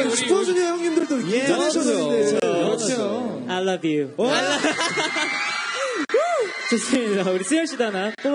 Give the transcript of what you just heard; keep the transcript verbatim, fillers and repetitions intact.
우리 슈퍼주니어 형님들도 긴장하셨는데. 그렇죠. I love you. 좋습니다. 우리 수현 씨도 하나.